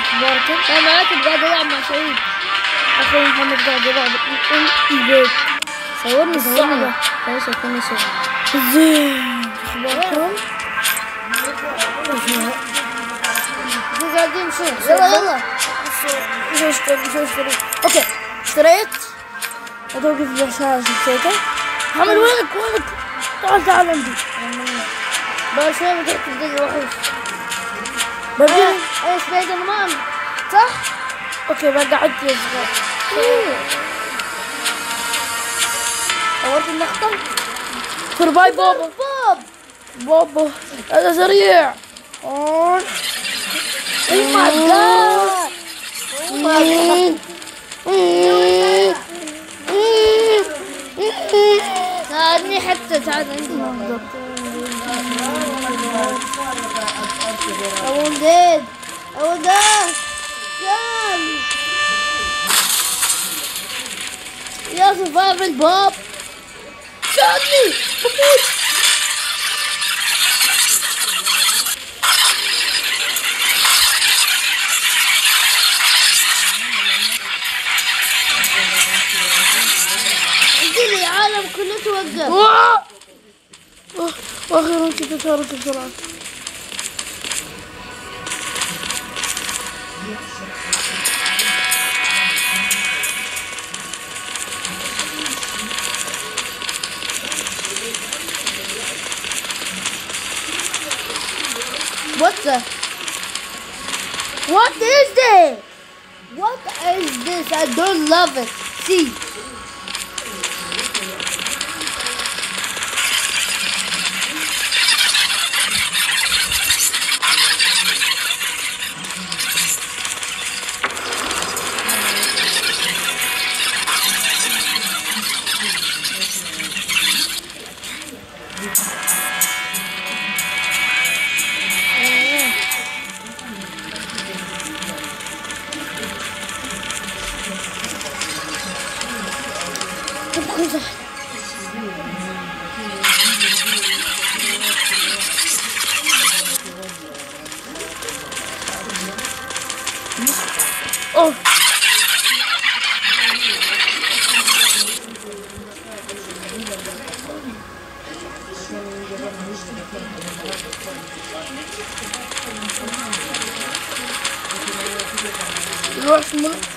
بارك. انا راكب قاعد العب مع سعيد. اخوي محمد قاعد يلعب البيت. صورني الصعبة. خلاص كنا صور. زين اخباركم؟ قاعدين نشوف. يلا مش اشتري. اوكي اشتريت. اتوقف بالشاشة شفتها. محمد وينك؟ تعال عندي. بعد شوي بدأت تبدأ وحوش. بدي ايه سبايدر مان صح؟ اوكي بقعد يا صغير. صورت المقطع؟ باي بابا. بابا هذا سريع. اوه ماي جاد. ساعدني حتى ساعدني. I won't dead. I will die. يا survival بوب. ساعدني بموت. عندي العالم كله توقف. واخيرا كنت اتحرك بسرعة. What is this? What is this? I don't love it. See. اوه الوحش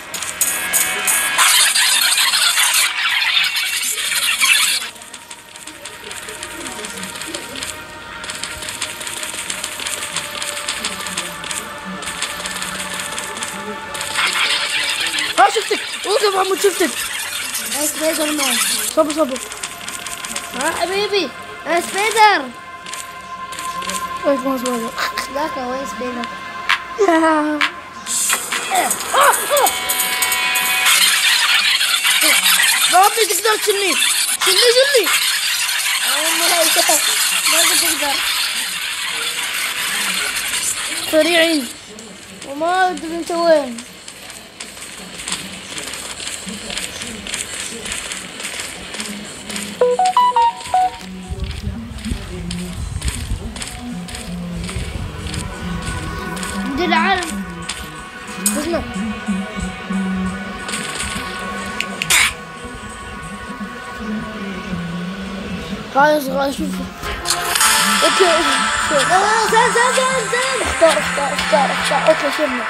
شفتك. وقف عمود شفتك. أنا سبايدر مان. صبر. حبيبي أنا سبايدر. وين ما سبايدر؟ ذاك وين سبايدر؟ ربي تقدر تشيلني. ما بتقدر. سريعين. وما أدري أنت وين. عندي العالم. اسمع. هاي صغار شوف. اوكي زين. اختار. اوكي شوفنا.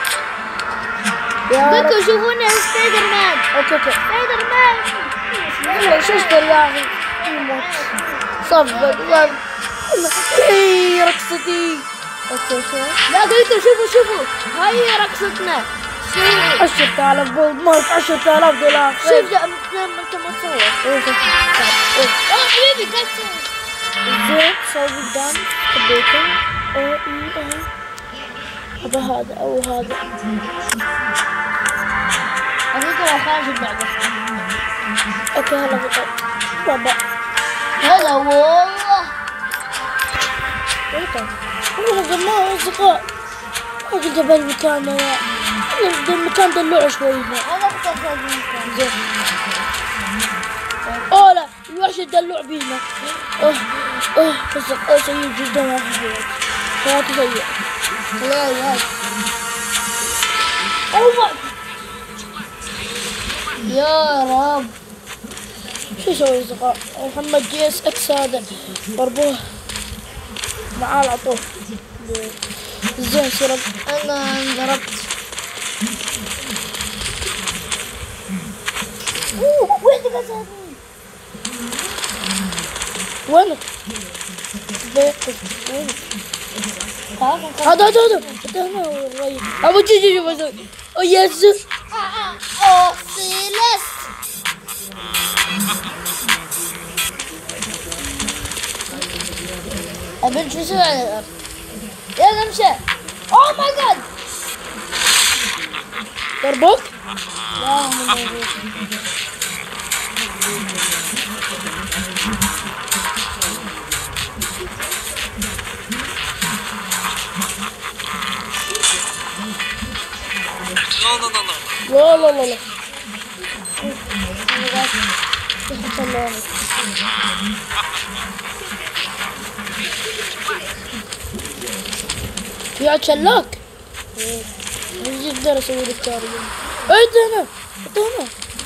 بكو شوفوني سبايدر مان. اوكي سبايدر مان. شو اشتري يا اخي؟ يموت. صفق. اي رقصتي. اوكي شو؟ لا قلت شوفوا هاي رقصتنا. 10,000 جولد مارك. 10,000 دولار. شوف لما انت ما تصور. حبيبي قاعد تصور. زين سوي دم بيكن هذا او هذا. أفكر خارج اللعبة. اوكي هلا فقط بابا. هلا والله. والله ما اصدقاء. ما قلت بالمكان يا المكان دلوع شوي. أنا بتأكد منك. زين. اوه لا الوحش الدلوع بينا. بس سيء جدا يا حبيبي. حياتي سيئة. لا شو يسوي أصدقاء؟ محمد جي اس اكس هذا ضربوه معاه العطوه زين سرب. انا انضربت. وين قصدني؟ وينك؟ بيقف وينك؟ هذا هنا الري ابو جي بسوي يس. اوه سيلست. ابن شو يسوي على الارض؟ يلا امشي. اوه ماي جاد. ضربوك؟ لا لا لا لا يا شلاك مش يقدر اسوي لك تاريخ. ايه ده هنا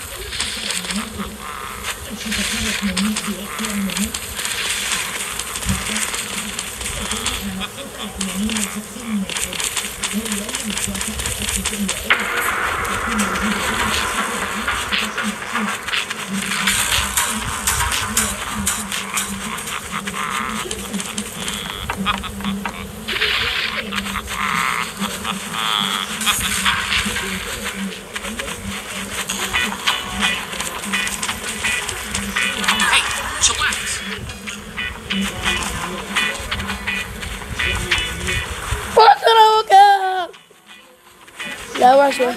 لا واشوي.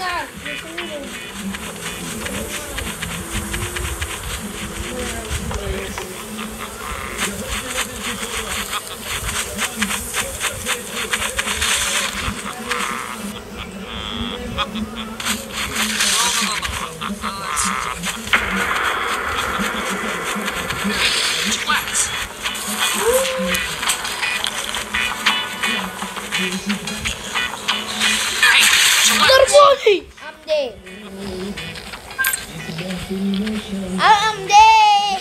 ضربوني. I'm dead.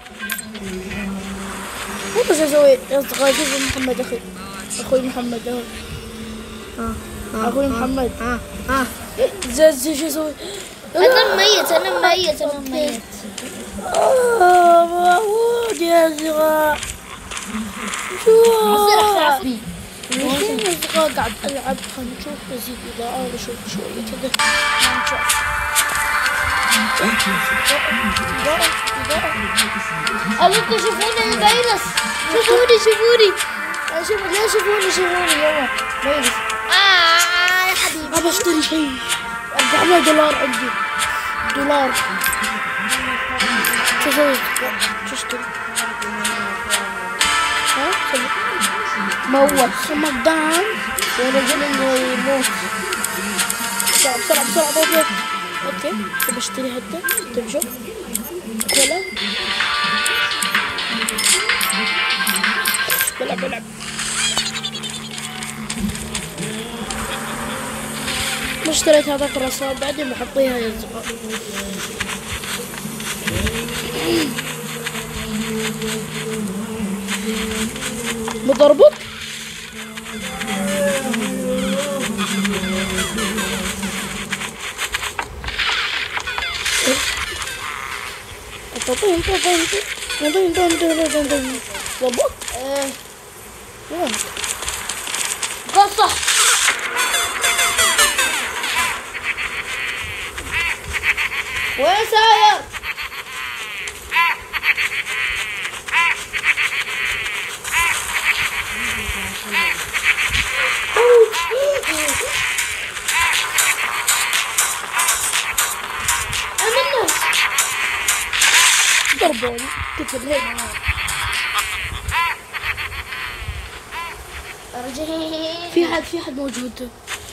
ايش اسوي يا اصدقائي؟ شوفوا محمد اخوي محمد اهو. اخوي محمد زي شو اسوي؟ انا ميت. موجود يا اصدقاء. شو يا اصدقاء قاعد العب. خلينا نشوف نزيد اضاءة ونشوف شوية كذا. أبوكم شوفوني الفيروس. شوفوني. لا شوفوني يلا فيروس. يا حبيبي. ابى اشتري شيء. $400 عندي. دولار. شو اسوي؟ شو اشتري؟ موت خمدان ورجل يموت. بسرعة. اوكي بشتري هدا. طيب شوف كولا. بلعب ما اشتريت هذاك الرصاص بعدين بحطيها يا اصدقاء. بضربك ضربك وين قصة. وين ساير؟ ضربوني كتب هيك. في حد موجود.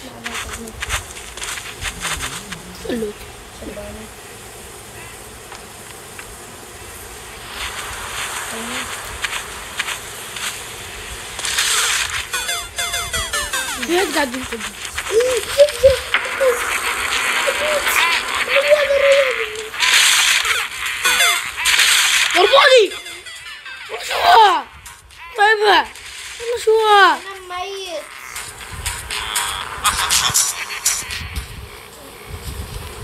سلوك في حد قاعد ينتبه.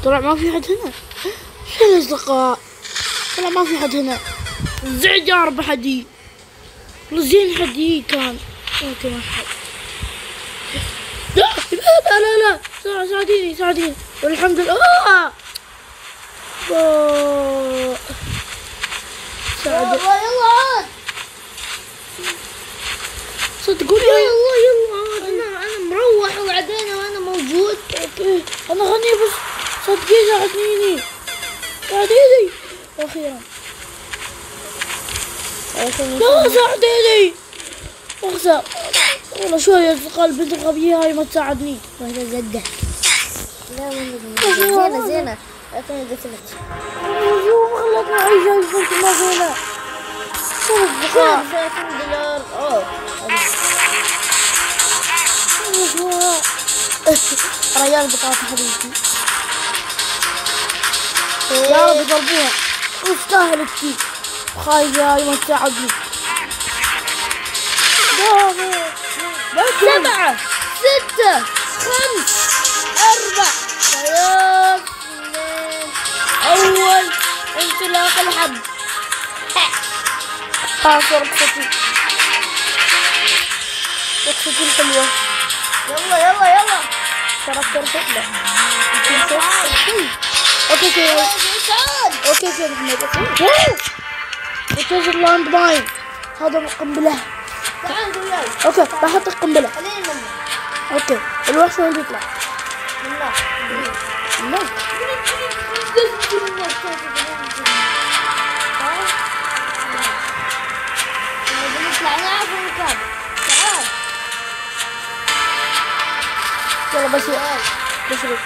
طلع ما في حد هنا. شو الأصدقاء؟ طلع ما في حد هنا. زعج يا رب حدي. زين حدي كان. اوكي ما في حد. لا لا لا لا ساعديني ساعديني. والحمد لله. ساعد. يلا عاد. صدقوني يلا انا مروح وبعدين وانا موجود. اوكي انا غني بس صدقيني ساعديني ساعديني اخيرا. لا ساعديني اخسر والله. شوية اصدقاء البنت الغبية هاي ما تساعدني. وهي زده. لا زينة زينة. اعطيني دفلت. شو خلتني اعيش هاي البنت ما فينا. شو الاصدقاء $30. اوه ريال بطاطا حبيبتي. يا رب ضربوها. وستاهل الكيك. خايف يا ما تساعدني. 7 6 5 4 3 2 أول انطلاق الحب. رقصتي رقصتي الحلوة. يلا شرفت الحلوة. اوكي كده اوكي كده محمد. اوكي لاند ماين. هذا القنبلة. تعال دولار. اوكي بحط القنبلة. خلينا نمر. اوكي الوحش وين بيطلع؟ بالله. لا نطلع نعرف المكان. تعال. يلا بشرب.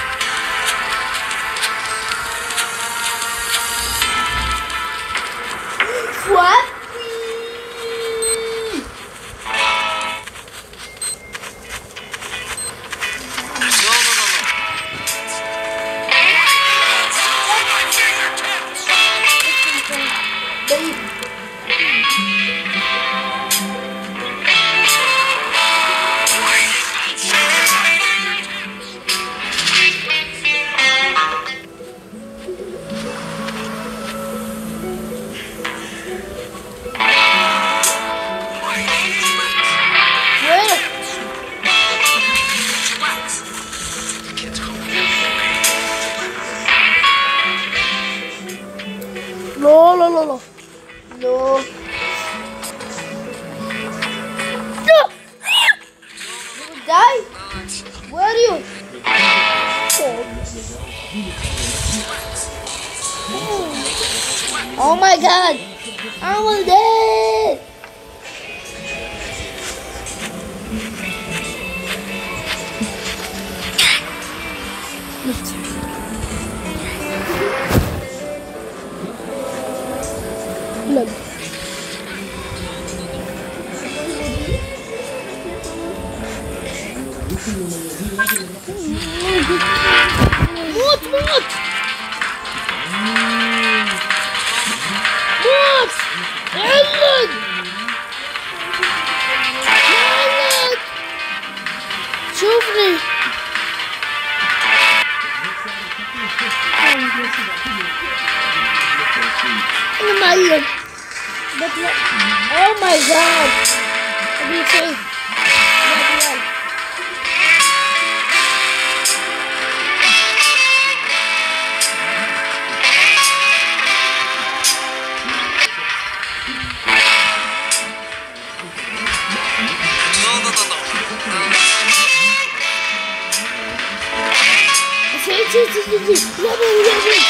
لا No. You will die? Where are you? Oh my god! I will die! لا موت موت موت علق علق شوفني انا معلم بطلع. Oh my god! ابي سعيد يا بلال. سعيد يا بلال يا بلال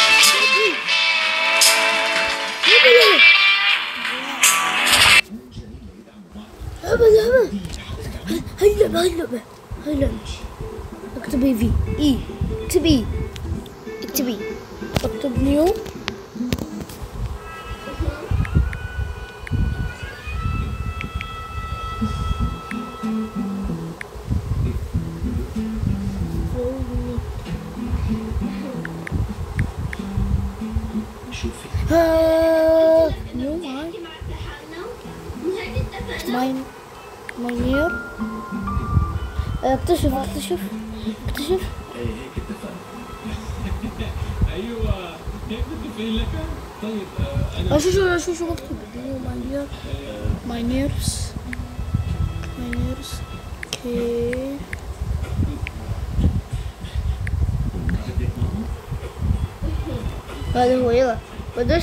هلا اكتبي في اي اكتبي اكتب نيو نيو ماين ماينير اكتشف اكتشف اكتشف. هيك اتفقنا. ايوه هيك متفقين لك. طيب انا شو مكتوب؟ ماينيرز اوكي. هذا هو. يلا بدش.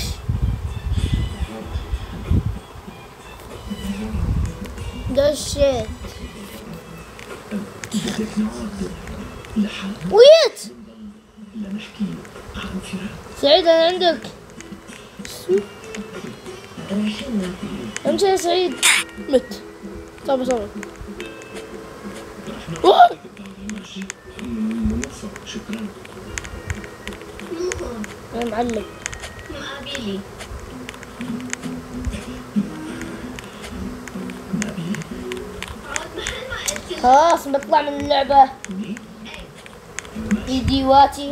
دشيت. ويت سعيد انا عندك. امشي يا سعيد. مت. صبر موفق. شكرا. يا معلم. مقابلي. خلاص بطلع من اللعبة. فيديوهاتي.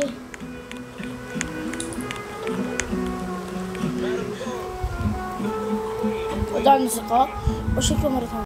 ودعني الأصدقاء وأشوفكم مرة ثانية.